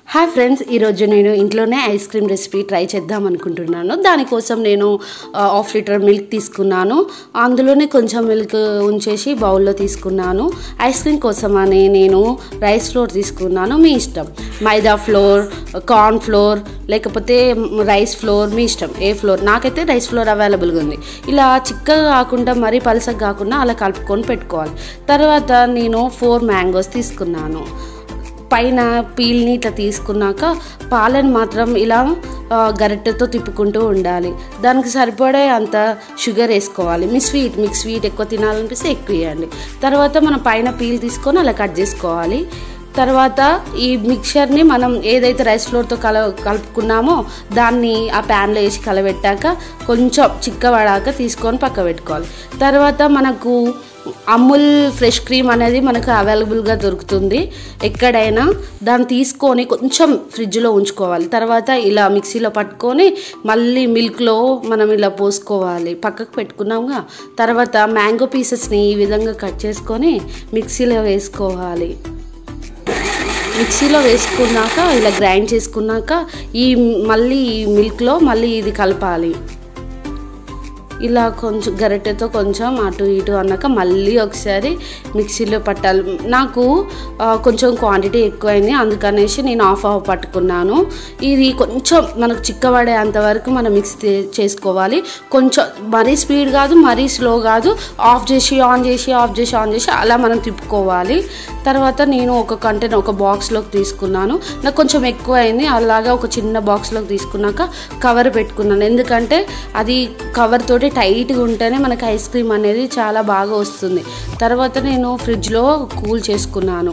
Hi friends, ఈరోజు నేను ఇంట్లోనే ఐస్ క్రీమ్ రెసిపీ ట్రై చేద్దాం అనుకుంటున్నాను. దానికోసం నేను 1/2 లీటర్ మిల్క్ తీసుకున్నాను. అందులోనే కొంచెం మిల్క్ ఉంచేసి బౌల్లో తీసుకున్నాను. ఐస్ క్రీమ్ కోసం అని నేను రైస్ ఫ్లోర్ తీసుకున్నాను. మీ ఇష్టం, మైదా ఫ్లోర్, కార్న్ ఫ్లోర్, లేకపోతే రైస్ ఫ్లోర్, మీ ఇష్టం ఏ ఫ్లోర్. నాకైతే రైస్ ఫ్లోర్ అవైలబుల్గా ఉంది. ఇలా చిక్కగా కాకుండా మరీ పలసగా కాకుండా అలా కలుపుకొని పెట్టుకోవాలి. తర్వాత నేను 4 మ్యాంగోస్ తీసుకున్నాను. పైన పీల్ని ఇట్లా తీసుకున్నాక పాలను మాత్రం ఇలా గరిటెతో తిప్పుకుంటూ ఉండాలి. దానికి సరిపడే అంత షుగర్ వేసుకోవాలి. మీకు స్వీట్ ఎక్కువ తినాలనిపిస్తే ఎక్కువ వేయండి. తర్వాత మనం పైన పీల్ తీసుకొని అలా కట్ చేసుకోవాలి. తర్వాత ఈ మిక్చర్ని మనం ఏదైతే రైస్ ఫ్లోర్తో కలుపుకున్నామో దాన్ని ఆ ప్యాన్లో వేసి కలబెట్టాక కొంచెం చిక్కబడాక తీసుకొని పక్క పెట్టుకోవాలి. తర్వాత మనకు అమూల్ ఫ్రెష్ క్రీమ్ అనేది మనకు అవైలబుల్గా దొరుకుతుంది ఎక్కడైనా. దాన్ని తీసుకొని కొంచెం ఫ్రిడ్జ్లో ఉంచుకోవాలి. తర్వాత ఇలా మిక్సీలో పట్టుకొని మళ్ళీ మిల్క్లో మనం ఇలా పోసుకోవాలి. పక్కకు పెట్టుకున్నాముగా. తర్వాత మ్యాంగో పీసెస్ని ఈ విధంగా కట్ చేసుకొని మిక్సీలో వేసుకోవాలి. మిక్సీలో వేసుకున్నాక ఇలా గ్రైండ్ చేసుకున్నాక మళ్ళీ ఈ మిల్క్లో మళ్ళీ ఇది కలపాలి. ఇలా కొంచెం గరిటెతో కొంచెం అటు ఇటు అన్నాక మళ్ళీ ఒకసారి మిక్సీలో పట్టాలి. నాకు కొంచెం క్వాంటిటీ ఎక్కువైంది, అందుకనేసి నేను హాఫ్ పట్టుకున్నాను. ఇది కొంచెం మనకు చిక్కబడే అంతవరకు మనం మిక్స్ చేసుకోవాలి. కొంచెం మరీ స్పీడ్ కాదు, మరీ స్లో కాదు. ఆఫ్ చేసి ఆన్ చేసి అలా మనం తిప్పుకోవాలి. తర్వాత నేను ఒక కంటైనర్ ఒక బాక్స్లోకి తీసుకున్నాను. నాకు కొంచెం ఎక్కువ అయింది. అలాగా ఒక చిన్న బాక్స్లోకి తీసుకున్నాక కవర్ పెట్టుకున్నాను. ఎందుకంటే అది కవర్ తోటి టైట్గా ఉంటేనే మనకి ఐస్ క్రీమ్ అనేది చాలా బాగా వస్తుంది. తర్వాత నేను ఫ్రిడ్జ్లో కూల్ చేసుకున్నాను.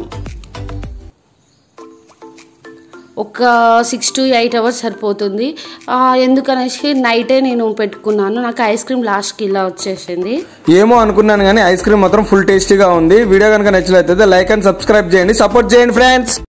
ఒక 6 to 8 hours సరిపోతుంది. ఎందుకనేసి నైటే నేను పెట్టుకున్నాను. నాకు ఐస్ క్రీమ్ లాస్ట్కి ఇలా వచ్చేసింది. ఏమో అనుకున్నాను కానీ ఐస్ క్రీమ్ మాత్రం ఫుల్ టేస్టీగా ఉంది. వీడియో కనుక నచ్చినట్లయితే లైక్ అండ్ సబ్స్క్రైబ్ చేయండి, సపోర్ట్ చేయండి ఫ్రెండ్స్.